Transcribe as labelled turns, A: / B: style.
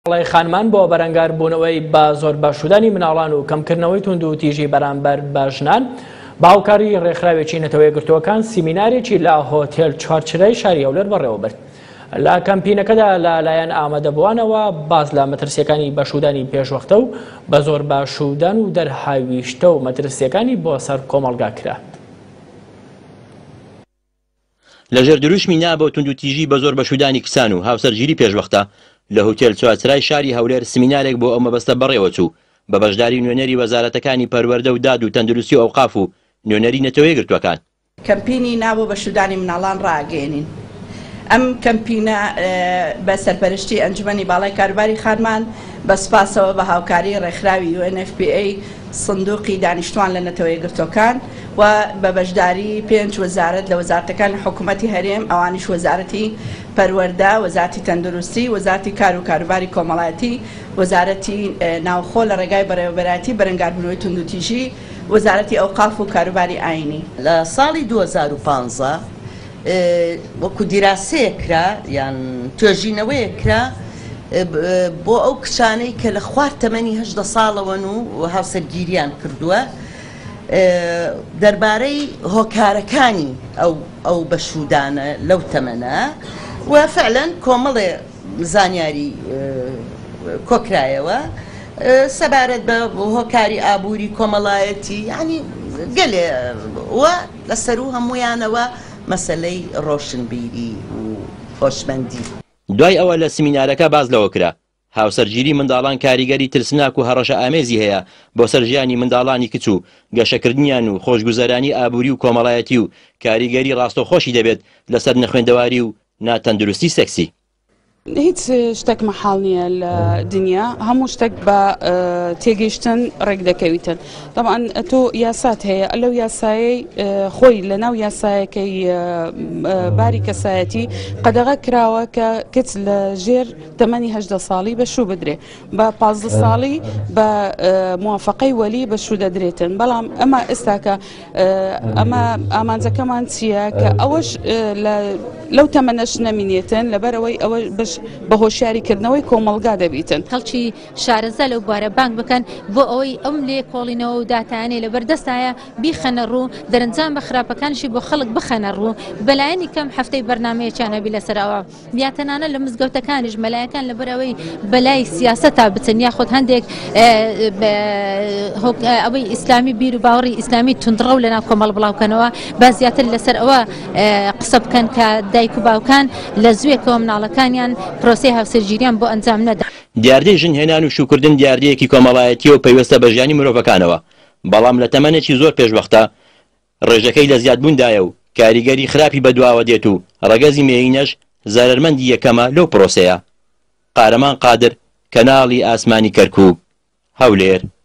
A: ماڵی خانمان بۆ بەرەنگار بوونەوەی با زۆر باشودانی مناڵان و کەمکردنەوەی توند و تیژی بەرامبەر بەژنان باوکاری ڕێکخراوێکی نەتەوەیە گرتووەکان سیمینارێکی لە هۆتێل چوارچرای شاری هەولێر بەڕێوە برد. لە کەمپینەکەدا لەلایەن ئامادەبووانەوە باز لە مەترسیەکانی بەشودانی پێشوەختە و بە زۆر باشودان و دەرهاویشتە و مەترسیەکانی بۆ سەر کۆمەڵگا کرا.
B: لەژێر دروشمی نا بۆ توند و تیژی بە زۆر بەشودانی کسان و هاوسەرگیری پێشوەختە لە هۆتێل چوارچرای شاری هەولێر سیمینارێک بۆ ئەو مەبەستە بەڕێوە چوو بە بەشداری نوێنەری وەزارەتەکانی پەروەردە و داد و تەندروستی و ئەوقاف و نوێنەری نەتەوەیە گرتووەکان.
C: کەمپینی نابۆ بەشودانی مناڵان ڕاگەێنین. ئەم کەمپینە بە سەرپەرشتی ئەنجومەنی باڵای کاروباری خانمان بە سپاسەوە بە هاوکاری ڕێکخراوی UNFPA سندوقی دانیشتوان لە نەتەوەیە گرتوەکان و بە بەشداری 5 وەزارەت لە وەزارەتەکانی حکوومەتی هەرێم ئەوانیش وەزارەتی پەروەردە، وەزارەتی تەندروستی، وەزارەتی کار و کاروباری کۆمەڵایەتی، وەزارەتی ناوخۆ لە ڕێگای بەڕێوەبەرایەتی بەرەنگاربوونەوەی توند و تیژی، وەزارەتی ئەوقاف و کاروباری ئاینی.
D: لە ساڵی 2015 وەکو دیراسەیەکرا یان توێژینەوەیەکرا بۆ ئەو کچانەی کە لە خوار تەمەنی 18 ساڵەوەن و هاوسەرگیریان کردووە دەربارەی هۆکارەکانی ئەو بەشودانە لەو تەمەنە و فعلەن کۆمەڵێ زانیاری کۆکرایەوە سەبارەت بە هۆکاری ئابووری کۆمەڵایەتی یعنی گەلێ وە لەسەر و هەمویانەوە مەسەلەی ڕۆشنبیری و خۆشمەندی.
B: دوای ئەوە لە سیمینارەکە باز لەوە کرا هاوسەرگیری منداڵان کاریگەری ترسناک و هەڕەشە ئامێزی هەیە بۆ سەر ژیانی منداڵانی کچ و گەشەکردنیان و خۆشگوزەرانی ئابووری و کۆمەڵایەتی و کاریگەری ڕاستەوخۆشی دەبێت لەسەر نەخوێندەواری و ناتەندروستی سەکسی.
E: هیچ شتێک مەحاڵ نییە لە دنیا هەموو شتێک بە تێگەیشتن ڕێک دەکەویتن. طبعاً تۆ یاسات هەیە لەو یاسایی خۆی لە ناو یاسایەکەی باری کەسایەتی قەدەغە کراوە کە کچ لە ژێر تەمەنی 18 ساڵی بەشوو بدرێ بە 15 ساڵی بە موافقەی وەلی بەشوو دەدرێتن. بەڵام ئەمە ئێستاکە ئەمە ئامانجەکەمان چییە کە ئەوەش لەو تەمەنەش نەمینێتن لەبەرەوەی ئەوە بە هۆشیاریکردنەوەی کۆمەڵگا دەبیتن.
F: خەڵکی شارەزە لەو بارە بانگ بکەن بۆ ئەوەی ئەم لێ کۆڵینەوە و داتانێ لە بەردەستایە بیخەنە ڕوو دەرەنجام بە خراپەکانشی بۆ خەڵک بخەنە ڕوو بەلایەنی کەم هەفتەی بەرنامەیەکیان هەبی لەسەرەوە بیاتەنانە لە مزگەوتەکانیش مەلایەکان لەبەرەوەی بەلای سیاسەتا بچن یاخۆت هەندێک ئەوەی ئیسلامی بیر و باوەڕی ئیسلامی توندڕە و لەناو کۆمەڵ بڵاوکەنەوە با زیاتر لەسەر ئەوە قسە بکەن کە دایک و باوکان لە زوێکەوە مناڵەکانیان پرۆسەی هاوسەرگیریان بۆ ئەنجام نەدا.
B: دیاردەی ژن هێنان و شوکردن دیاردەیەکی کۆمەڵایەتی و پەیوەستە بە ژیانی مرۆڤەکانەوە بەڵام لە تەمەنێکی زۆر پێشوەختە ڕێژەکەی لە زیادبووندایە و کاریگەری خراپی بەدواوە دێت و ڕەگەزی مێینەش زەرمەندی یەکەمە لەو پرۆسەیە. قارەمان قادر، کەناڵی ئاسمانی کەرکووک، هەولێر.